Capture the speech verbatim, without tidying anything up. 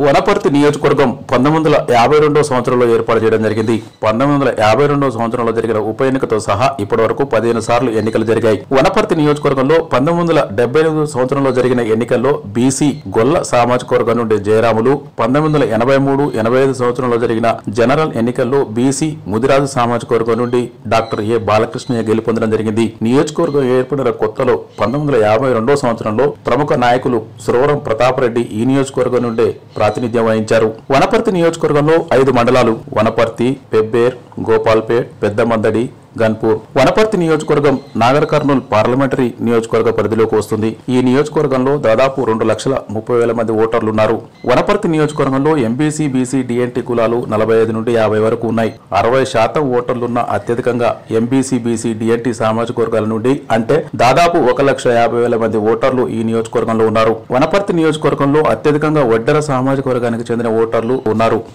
వనపర్తి నియోజకవర్గం పంతొమ్మిది వందల యాభై రెండో సంవత్సరంలో ఏర్పాటు చేయడం జరిగింది. పంతొమ్మిది వందల యాభై రెండో సంవత్సరంలో జరిగిన ఉప ఎన్నికతో సహా ఇప్పటి వరకు పదిహేను సార్లు ఎన్నికలు జరిగాయి. వనపర్తి నియోజకవర్గంలో పంతొమ్మిది వందల డెబ్బై ఎనిమిది సంవత్సరంలో జరిగిన ఎన్నికల్లో బీసీ గొల్ల సామాజిక వర్గం నుండి జయరాములు, పంతొమ్మిది వందల ఎనభై మూడు ఎనభై ఐదు సంవత్సరంలో జరిగిన జనరల్ ఎన్నికల్లో బీసీ ముదిరాజు సామాజిక వర్గం నుండి డాక్టర్ ఏ బాలకృష్ణయ్య గెలుపొందడం జరిగింది. నియోజకవర్గం ఏర్పడిన కొత్తలో పంతొమ్మిది వందల యాభై రెండో సంవత్సరంలో ప్రముఖ నాయకులు సురవరం ప్రతాప్ రెడ్డి ఈ నియోజకవర్గం నుండే ప్రాతినిధ్యం వహించారు. వనపర్తి నియోజకవర్గంలో ఐదు మండలాలు వనపర్తి, పెబ్బేర్, గోపాల్పేట్, పెద్దమందడి, గన్పూర్. వనపర్తి నియోజకవర్గం నాగర్ కర్నూల్ పార్లమెంటరీ నియోజకవర్గ పరిధిలోకి వస్తుంది. ఈ నియోజకవర్గంలో దాదాపు రెండు లక్షల ముప్పై వేల మంది ఓటర్లున్నారు. వనపర్తి నియోజకవర్గంలో ఎంబీసీ, బీసీ, డిఎన్టీ కులాలు నలభై ఐదు నుండి యాభై వరకు ఉన్నాయి. అరవై శాతం ఓటర్లున్న అత్యధికంగా ఎంబీసీ, బీసీ, డిఎన్టీ సామాజిక వర్గాల నుండి అంటే దాదాపు ఒక లక్ష యాభై వేల మంది ఓటర్లు ఈ నియోజకవర్గంలో ఉన్నారు. వనపర్తి నియోజకవర్గంలో అత్యధికంగా వడ్డెర సామాజిక వర్గానికి చెందిన ఓటర్లు ఉన్నారు.